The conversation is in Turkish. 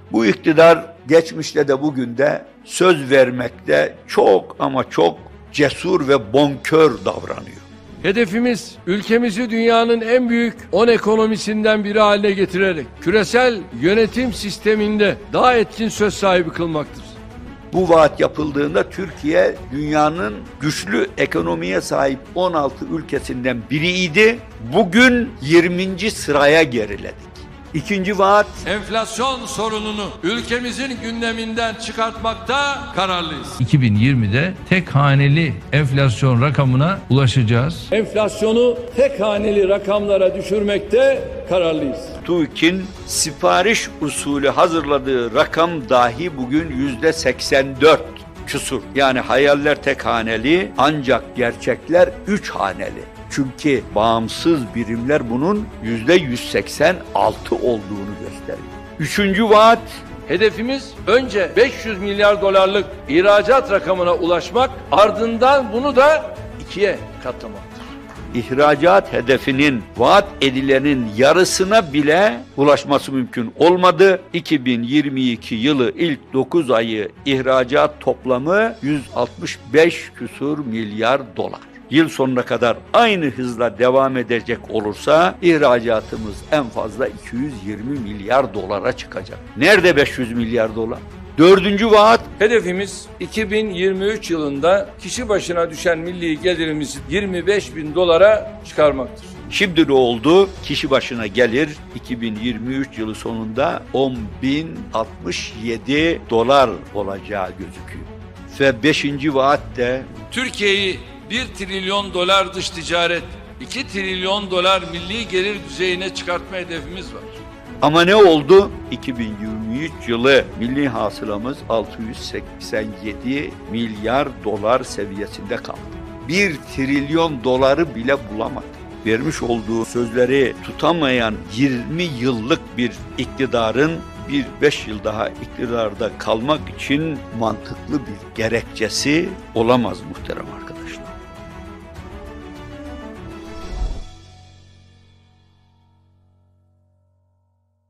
Bu iktidar geçmişte de bugün de söz vermekte çok ama çok cesur ve bonkör davranıyor. Hedefimiz ülkemizi dünyanın en büyük 10 ekonomisinden biri haline getirerek küresel yönetim sisteminde daha etkin söz sahibi kılmaktır. Bu vaat yapıldığında Türkiye dünyanın güçlü ekonomiye sahip 16 ülkesinden biriydi. Bugün 20. sıraya geriledik. İkinci vaat, Enflasyon sorununu ülkemizin gündeminden çıkartmakta kararlıyız. 2020'de tek haneli enflasyon rakamına ulaşacağız. Enflasyonu tek haneli rakamlara düşürmekte kararlıyız. TÜİK'in sipariş usulü hazırladığı rakam dahi bugün %84 küsur. Yani hayaller tek haneli ancak gerçekler 3 haneli. Çünkü bağımsız birimler bunun %186 olduğunu gösteriyor. Üçüncü vaat, Hedefimiz önce 500 milyar dolarlık ihracat rakamına ulaşmak, ardından bunu da 2'ye katlamaktır. ihracat hedefinin vaat edilenin yarısına bile ulaşması mümkün olmadı. 2022 yılı ilk 9 ayı ihracat toplamı 165 küsur milyar dolar. Yıl sonuna kadar aynı hızla devam edecek olursa ihracatımız en fazla 220 milyar dolara çıkacak. Nerede 500 milyar dolar? Dördüncü vaat, Hedefimiz 2023 yılında kişi başına düşen milli gelirimizi 25 bin dolara çıkarmaktır. şimdi ne oldu? Kişi başına gelir 2023 yılı sonunda 10.067 dolar olacağı gözüküyor. Ve beşinci vaat de Türkiye'yi 1 trilyon dolar dış ticaret, 2 trilyon dolar milli gelir düzeyine çıkartma hedefimiz var. ama ne oldu? 2023 yılı milli hasılamız 687 milyar dolar seviyesinde kaldı. 1 trilyon doları bile bulamadı. Vermiş olduğu sözleri tutamayan 20 yıllık bir iktidarın 5 yıl daha iktidarda kalmak için mantıklı bir gerekçesi olamaz muhterem arkadaşlar.